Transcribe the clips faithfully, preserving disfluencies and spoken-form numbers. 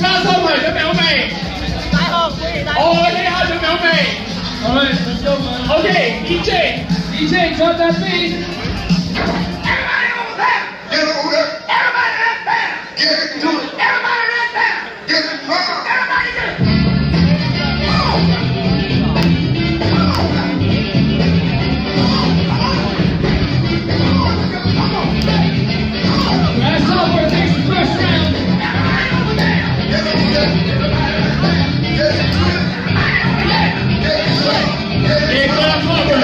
叉燒排準備好未？我睇下準備好未？好啦 ，OK，D J，D J drop that beat。Everybody over there. Get over there. Everybody right there. Get into it. Everybody right there. Get it on. Everybody get it. Grasshopper takes the first round. Everybody over there. Get over there. Everybody right there. Get into it. Everybody over there. Get into it. Get Grasshopper.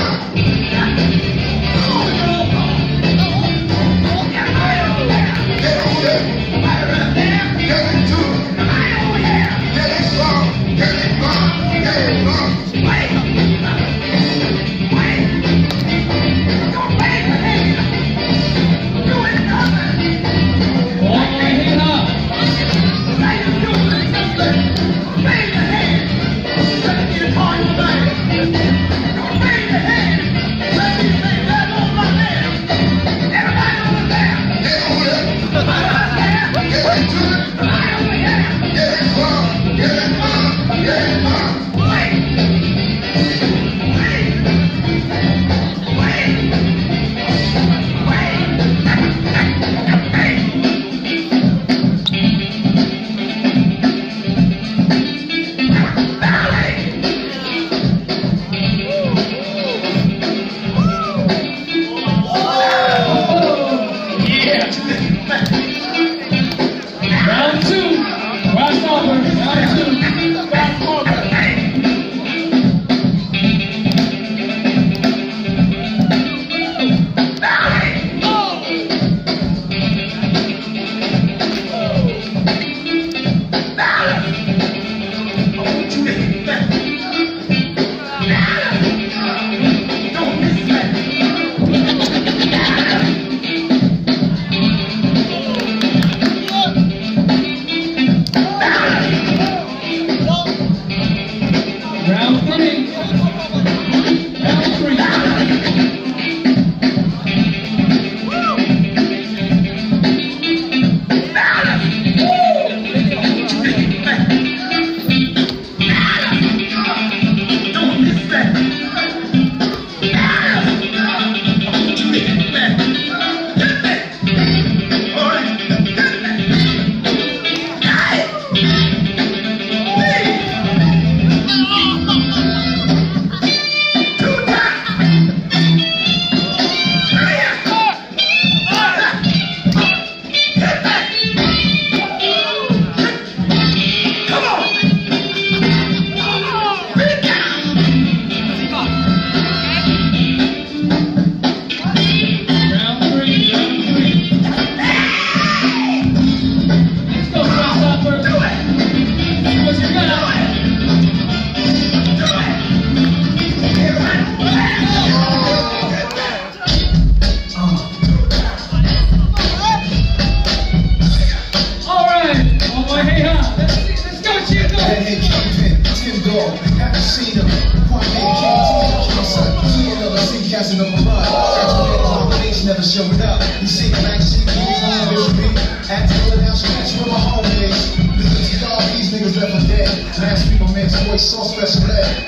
Never showed up. You see, like she can't be acting now, she catch with my homies. This is all these niggas left for dead. Last week, my man's voice so special ed.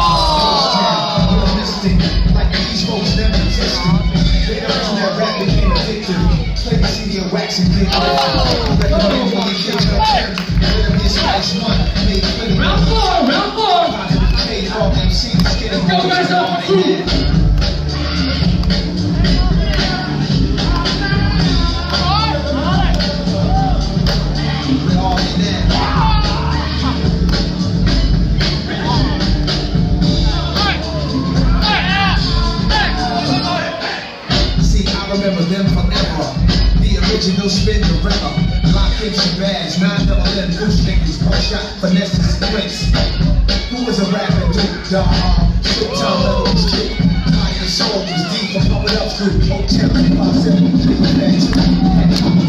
You're mystic, like these folks never existed. They don't know that rap became addictive. Play the C D and wax and get it. Recommend when you kill your turn. Let me slice one. Round four, round four. Let's go, guys, off the crew. Remember them forever. The original spin the river. Lock in bags, nine double M goose niggas, one shot, finesse sprints. Who was a rapper dude? Dog, shit, time level was kick. Higher soul was deep, I'm pumping up through hotel, five seven, three,